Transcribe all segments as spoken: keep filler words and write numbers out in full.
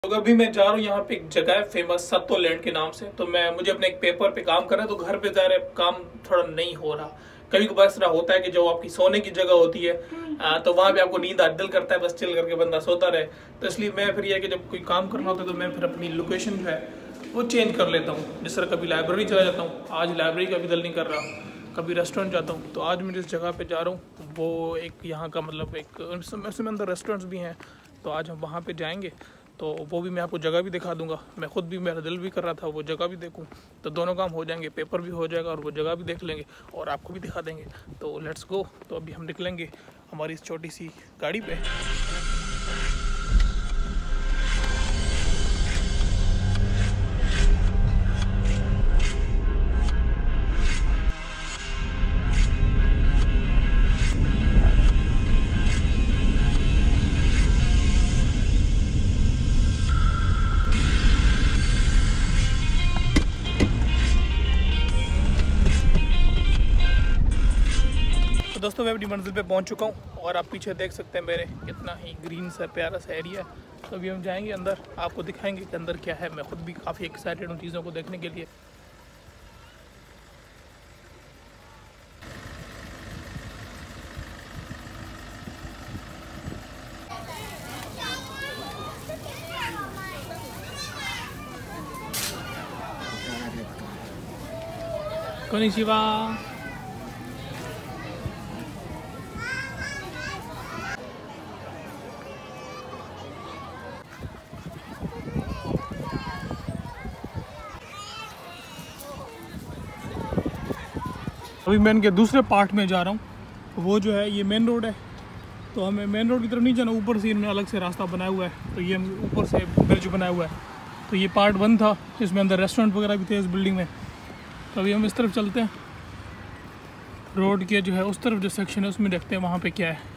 तो अभी मैं जा रहा हूँ, यहाँ पे एक जगह है फेमस सत्तो लैंड के नाम से। तो मैं मुझे अपने एक पेपर पे काम करना है, तो घर पे जा रहे काम थोड़ा नहीं हो रहा। कभी कभार ऐसा होता है कि जो आपकी सोने की जगह होती है आ, तो वहाँ पे आपको नींद दिल करता है बस चिल करके बंदा सोता रहे। तो इसलिए मैं फिर यह कि जब कोई काम करना होता है तो मैं फिर अपनी लोकेशन जो है वो चेंज कर लेता हूँ। जिस तरह कभी लाइब्रेरी चला जाता हूँ, आज लाइब्रेरी का भी दिल नहीं कर रहा, कभी रेस्टोरेंट जाता हूँ। तो आज मैं जिस जगह पे जा रहा हूँ वो एक यहाँ का मतलब एक उसमें अंदर रेस्टोरेंट्स भी हैं, तो आज हम वहाँ पे जाएंगे। तो वो भी मैं आपको जगह भी दिखा दूंगा। मैं खुद भी, मेरा दिल भी कर रहा था वो जगह भी देखूं, तो दोनों काम हो जाएंगे, पेपर भी हो जाएगा और वो जगह भी देख लेंगे और आपको भी दिखा देंगे। तो लेट्स गो। तो अभी हम निकलेंगे हमारी इस छोटी सी गाड़ी पे। दोस्तों मैं अपनी मंजिल पे पहुंच चुका हूं और आप पीछे देख सकते हैं मेरे कितना ही ग्रीन सा प्यारा सा एरिया है। तो अभी हम जाएंगे अंदर, आपको दिखाएंगे कि अंदर क्या है। मैं खुद भी काफ़ी एक्साइटेड हूं चीज़ों को देखने के लिए। कोनिचिवा। अभी मैं इनके दूसरे पार्ट में जा रहा हूँ। वो जो है ये मेन रोड है, तो हमें मेन रोड की तरफ नहीं जाना, ऊपर से इन्होंने अलग से रास्ता बनाया हुआ है। तो ये ऊपर से ब्रिज बनाया हुआ है। तो ये पार्ट वन था, इसमें अंदर रेस्टोरेंट वगैरह भी थे इस बिल्डिंग में। तो अभी हम इस तरफ चलते हैं, रोड के जो है उस तरफ जो सेक्शन है उसमें देखते हैं वहाँ पे क्या है।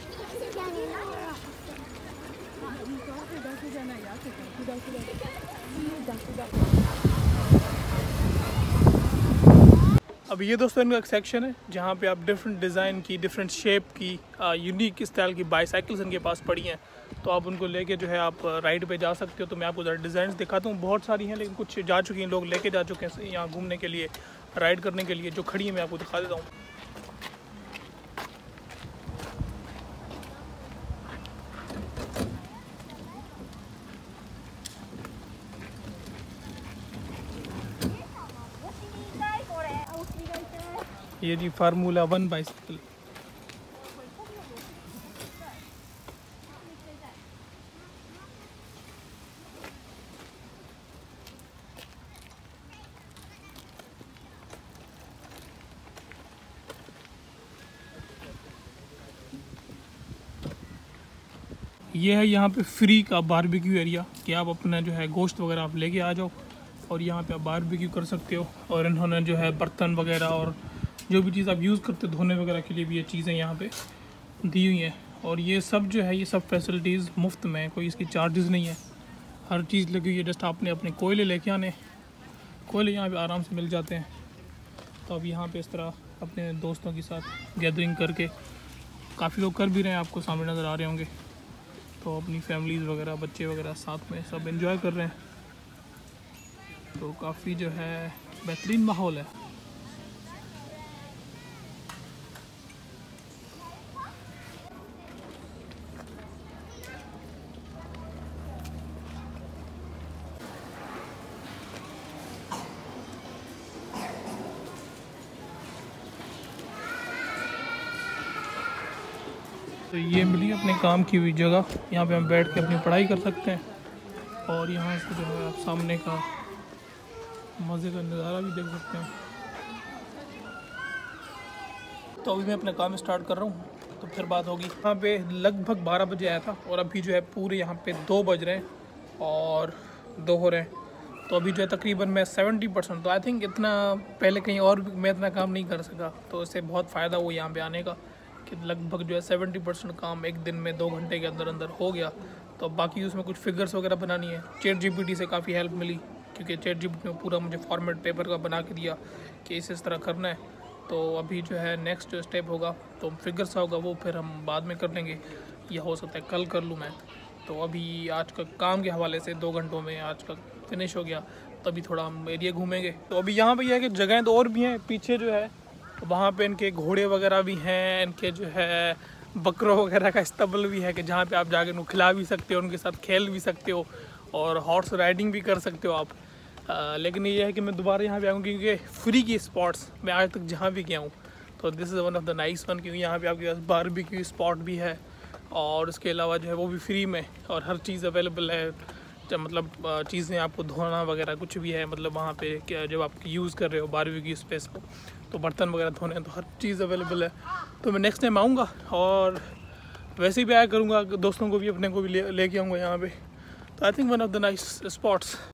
अब ये दोस्तों इनका एक सेक्शन है जहाँ पे आप डिफरेंट डिज़ाइन की, डिफरेंट शेप की, यूनिक स्टाइल की बाईसाइकिल्स इनके पास पड़ी हैं। तो आप उनको लेके जो है आप राइड पे जा सकते हो। तो मैं आपको ज़रा डिज़ाइन दिखाता हूँ। बहुत सारी हैं लेकिन कुछ जा चुकी हैं, लोग लेके जा चुके हैं यहाँ घूमने के लिए, राइड करने के लिए। जो खड़ी है मैं आपको दिखा देता हूँ। ये जी फार्मूला वन बाइसिकल। ये है यहाँ पे फ्री का बारबेक्यू एरिया कि आप अपना जो है गोश्त वगैरह आप लेके आ जाओ और यहाँ पे आप बारबेक्यू कर सकते हो। और इन्होंने जो है बर्तन वगैरह और जो भी चीज़ आप यूज़ करते हो धोने वगैरह के लिए भी ये चीज़ें यहाँ पे दी हुई हैं। और ये सब जो है ये सब फैसिलिटीज़ मुफ्त में, कोई इसकी चार्जेस नहीं है, हर चीज़ लगी हुई है। जस्ट आपने अपने कोयले लेके आने, कोयले यहाँ पे आराम से मिल जाते हैं। तो अब यहाँ पे इस तरह अपने दोस्तों के साथ गैदरिंग करके काफ़ी लोग कर भी रहे हैं, आपको सामने नज़र आ रहे होंगे। तो अपनी फैमिलीज़ वगैरह, बच्चे वगैरह साथ में सब एंजॉय कर रहे हैं। तो काफ़ी जो है बेहतरीन माहौल है। तो ये मिली अपने काम की हुई जगह, यहाँ पे हम बैठ के अपनी पढ़ाई कर सकते हैं और यहाँ से जो है आप सामने का मज़े का नज़ारा भी देख सकते हैं। तो अभी मैं अपना काम स्टार्ट कर रहा हूँ, तो फिर बात होगी। यहाँ पे लगभग बारह बजे आया था और अभी जो है पूरे यहाँ पे दो बज रहे हैं और दो हो रहे हैं। तो अभी जो है तकरीबन मैं सेवेंटी परसेंट, तो आई थिंक इतना पहले कहीं और मैं इतना काम नहीं कर सका। तो इससे बहुत फ़ायदा हुआ यहाँ पे आने का कि लगभग जो है सेवेंटी परसेंट काम एक दिन में दो घंटे के अंदर अंदर हो गया। तो बाकी उसमें कुछ फिगर्स वगैरह बनानी है। चैट जीपीटी से काफ़ी हेल्प मिली क्योंकि चैट जीपीटी ने पूरा मुझे फॉर्मेट पेपर का बना के दिया कि इस इस तरह करना है। तो अभी जो है नेक्स्ट जो स्टेप होगा तो फिगर्स होगा वो फिर हम बाद में कर लेंगे, या हो सकता है कल कर लूँ मैं। तो अभी आज का काम के हवाले से दो घंटों में आज का फिनिश हो गया, तो अभी थोड़ा हम एरिया घूमेंगे। तो अभी यहाँ पे यह है कि जगहें तो और भी हैं, पीछे जो है वहाँ पे इनके घोड़े वगैरह भी हैं, इनके जो है बकरों वगैरह का इस्तबल भी है कि जहाँ पे आप जाके उनको खिला भी सकते हो, उनके साथ खेल भी सकते हो और हॉर्स राइडिंग भी कर सकते हो आप। आ, लेकिन ये है कि मैं दोबारा यहाँ पे आऊँगी क्योंकि फ्री की स्पॉट्स मैं आज तक जहाँ भी गया हूँ तो this is one of the nice one, क्योंकि यहाँ पे आपके पास बारबेक्यू स्पॉट भी है और उसके अलावा जो है वो भी फ्री में और हर चीज़ अवेलेबल है। जब मतलब चीज़ें आपको धोना वगैरह कुछ भी है, मतलब वहाँ पे क्या जब आप यूज़ कर रहे हो बारबेक्यू स्पेस को तो बर्तन वगैरह धोने हैं तो हर चीज़ अवेलेबल है। तो मैं नेक्स्ट टाइम आऊँगा और वैसे भी आया करूँगा, दोस्तों को भी अपने को भी ले लेके आऊँगा यहाँ पे। तो I think one of the nice spots.